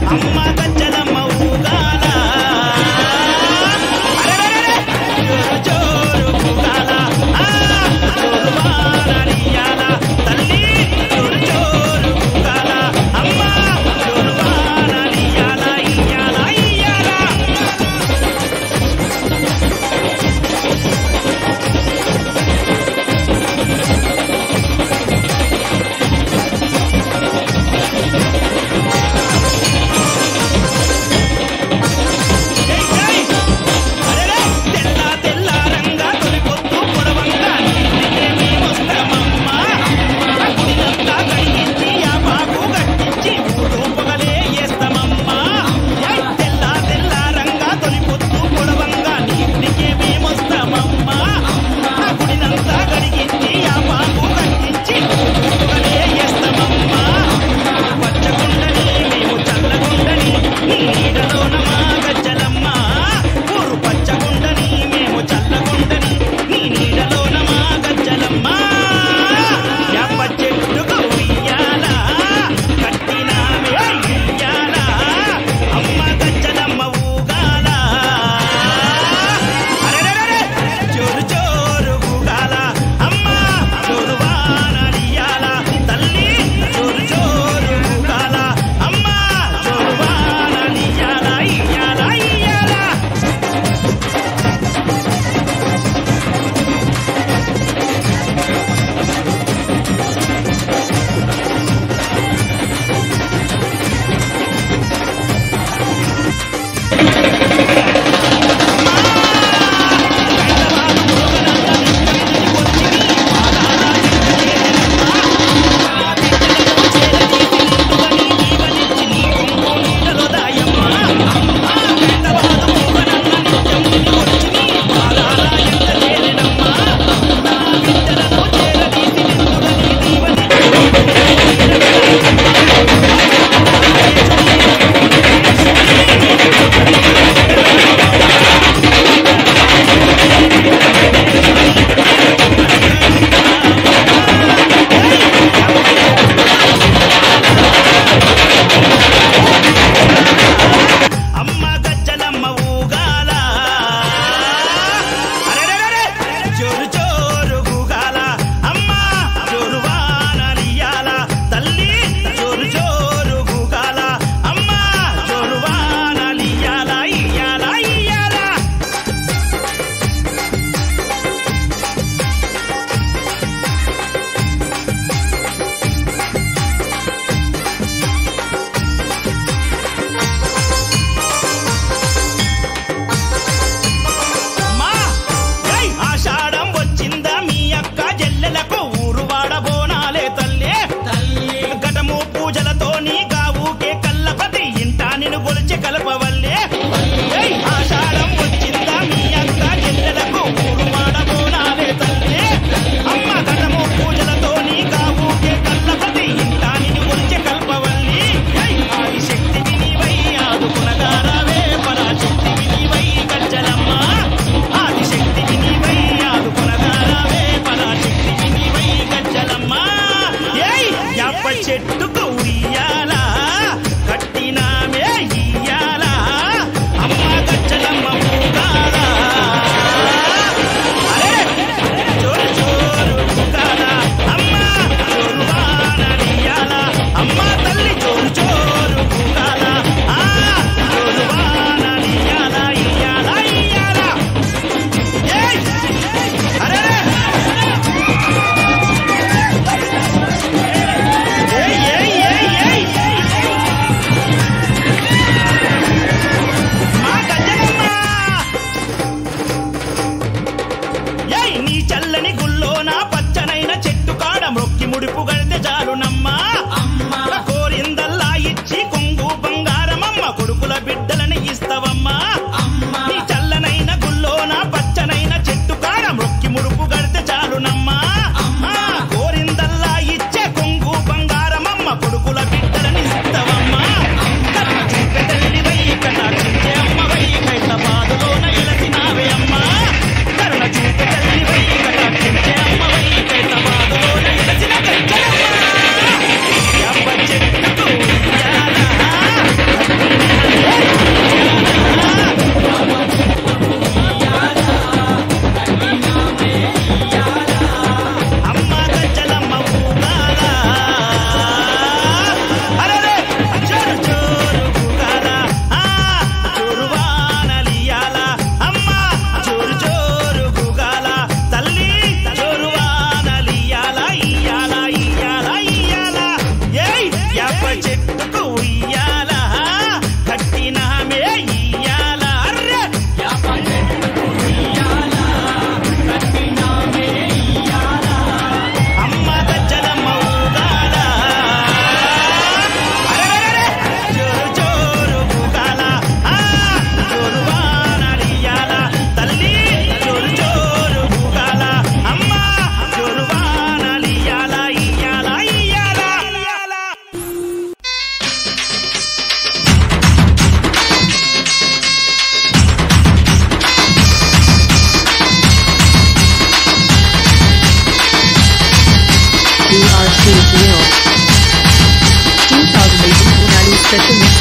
చెట్టుకు ఉయ్యాల కట్టినామే ఇయ్యాల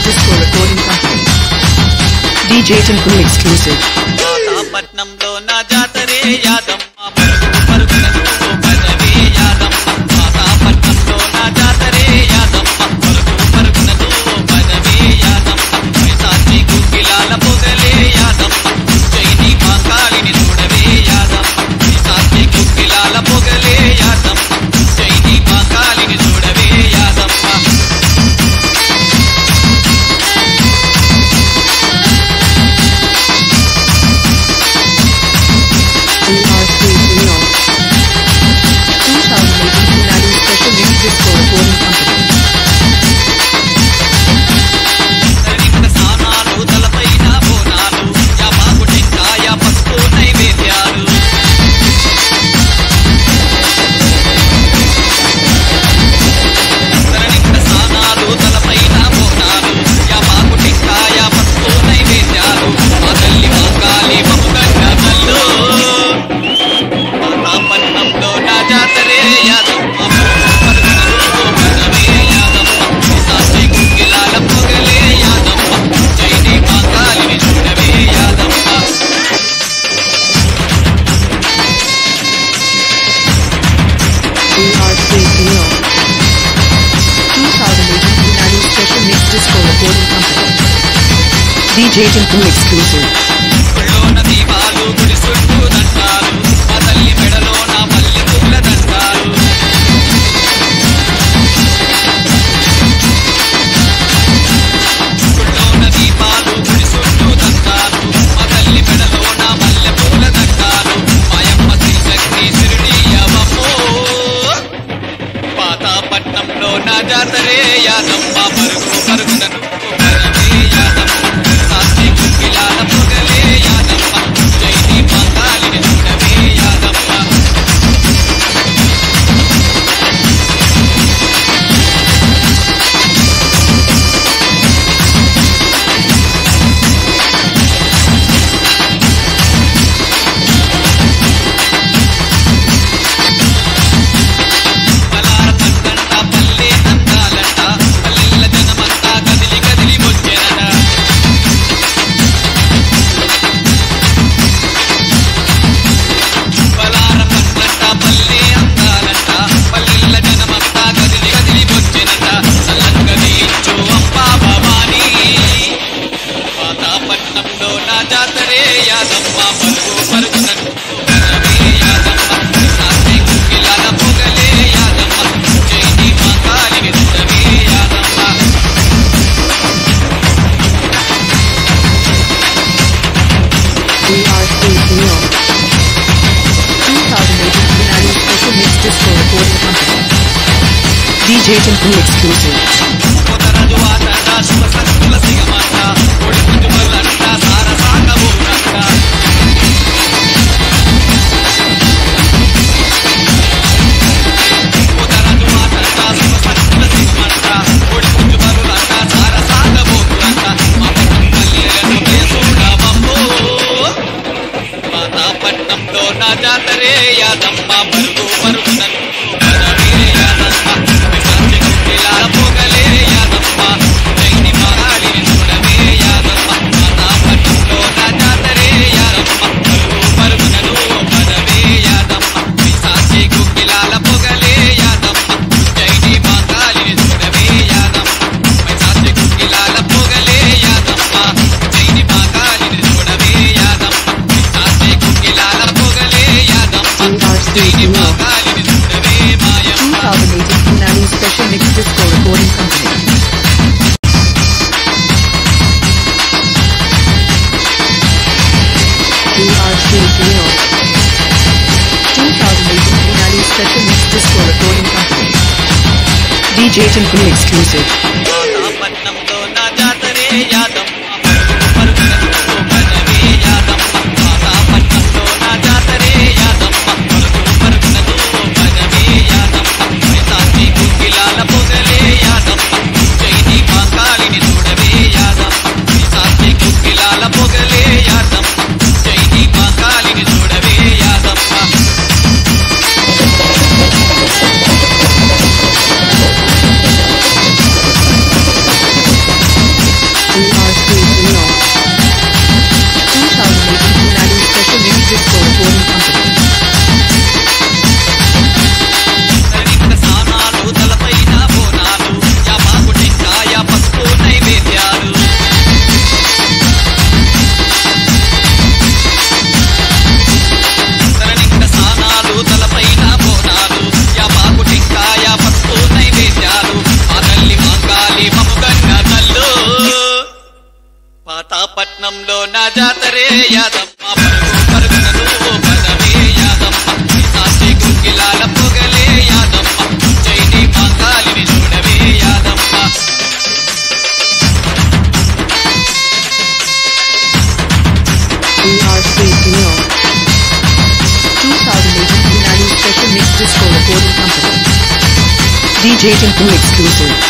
Disco Recording Company. DJ Tinku exclusive. పట్నంలో నా జాతరే యాదమ్మ పరుగు పరుగునకు పదవే యాదమ్మ పట్నంలో నా జాతరే యాదమ్మ పరుగు పరుగునకు పదవే యాదమ్మ సాచి గుగ్గిలాల పొగలే యాదమ్మ జైని మాంకాళిని చూడవే యాదమ్మ సాచి గుగ్గిలాల పొగలే యాదమ్మ జైని మాంకాళిని చూడవే Yadamma Disco Recording Company. Disco Recording Company. DJ Tinku exclusive. పట్నంలో నా జాతరే యాదమ్మ పరుగు పరుగునను పదవే యాదమ్మ సాచి గుగ్గిలాల పొగలే యాదమ్మ జైని మాంకాళిని చూడవే యాదమ్మ పట్నంలో నా జాతరే యాదమ్మ పరుగు పరుగునను పదవే యాదమ్మ సాచి గుగ్గిలాల పొగలే యాదమ్మ జైని మాంకాళిని చూడవే Yadamma Special Mix Disco Recording Company. DJ Tinku exclusive. పట్నంలో నా జాతరే యాదమ్మ పరుగు పరుగునను పదవే యాదమ్మ సాచి గుగ్గిలాల పొగలే యాదమ్మ జైని మాంకాళిని చూడవే యాదమ్మ పట్నంలో నా జాతరే యాదమ్మ పరుగు పరుగునను పదవే యాదమ్మ సాచి గుగ్గిలాల పొగలే యాదమ్మ జైని మాంకాళిని చూడవే యాదమ్మ సాచి గుగ్గిలాల పొగలే యాదమ్మ జైని మాంకాళిని చూడవే యాదమ్మ సాచి గుగ్గిలాల పొగలే యాదమ్మ జైని మాంకాళిని చూడవే మాయమ్మ 2018 Punani Special Mix Disco Recording Company. DRC0 2018 Punani Special Mix Disco Recording Company. DJ Tinku exclusive. పట్నంలో నా జాతరే యాదమ్మ పరుగు పరుగునను పదవే యాదమ్మ పట్నంలో నా జాతరే యాదమ్మ పరుగు పరుగునను పదవే యాదమ్మ సాచి గుగ్గిలాల పొగలే యాదమ్మ జైని మాంకాళిని చూడవే యాదమ్మ సాచి గుగ్గిలాల పొగలే యాదమ్మ జైని మాంకాళిని చూడవే యాదమ్మ పట్నంలో నా జాతరే యాదమ్మ పరుగు పరుగునను పదవే యాదమ్మ సాక్షి గుగ్గిలాల పొగలే యాదమ్మ చైని మాంగాలిని చూడవే Yadamma ER3PO 2018 Unadu Special Mix Disco Recording Company DJ Tinku Exclusive